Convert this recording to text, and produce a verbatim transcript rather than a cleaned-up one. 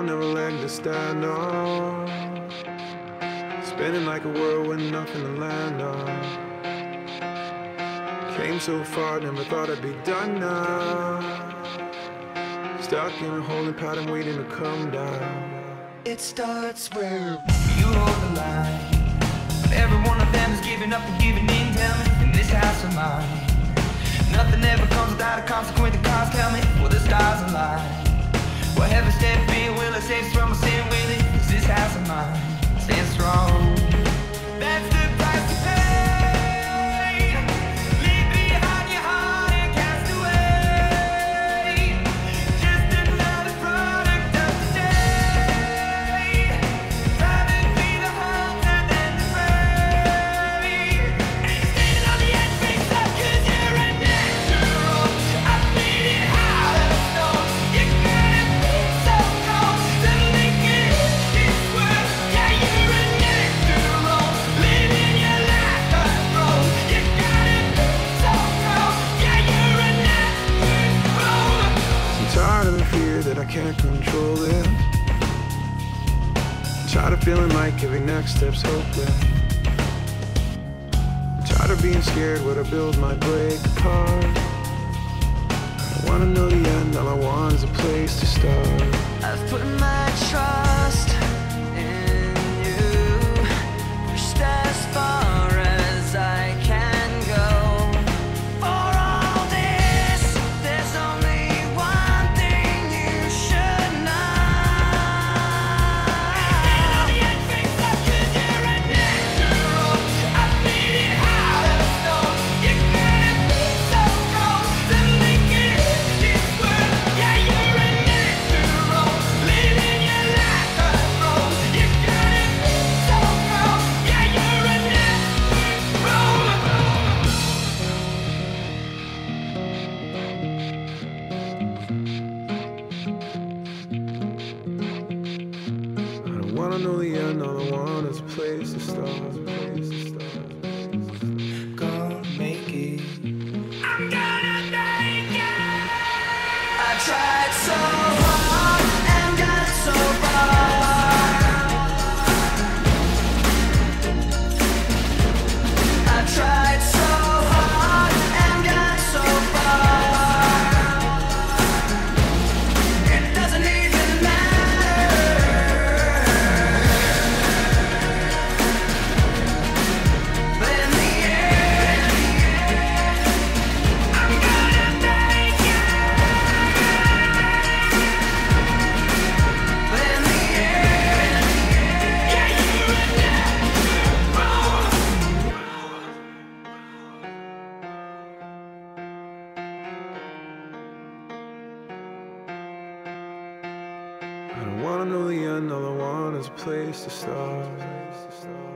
ground, never leg to stand on. Spinning like a whirl with nothing to land on. Came so far, never thought I'd be done now. Stuck in a holding pattern, waiting to come down. It starts where you hold the line. Every one of them is giving up and giving in. Tell me, in this house of mine, nothing ever comes without a consequence. The cause tell me, will the stars align? Will heaven step in? Will it save us from a sin? Will it? Is this house of mine stand strong? That's the price to pay. Leave behind your heart and cast away. Just another product of today. Privately the hunter, then the prey. And standing on the edge, face up, 'cause you're a natural. I made it out of stone. You gotta be so cold to make it this world. Yeah, you're a natural. Living your life unrolled. You gotta be so cold. Yeah, you're a natural. I'm tired of the fear that I can't control it. I'm tired of feeling like every next step's hopeless. I'm tired of being scared what I build might break apart. I wanna know the end, all I want is a place to start. I've put my trust in you, pushed as far as I can go. For all this, there's only one thing you should know. Stand on the edge, face up, 'cause you're a natural. I made it out of stone. You gotta be so cold to make it this world. Yeah, you're a natural. Living your life unrolled. You gotta be so cold. Yeah, you're a natural. I don't wanna know the end, all I want is a place to start. Gonna make it. I'm gonna make it. I tried so hard and got so far. I tried so hard and got so far. It doesn't even matter. But in the end, I'm gonna make it. But in the end, yeah, you're a natural. I don't wanna know the end, all I want is a place to start.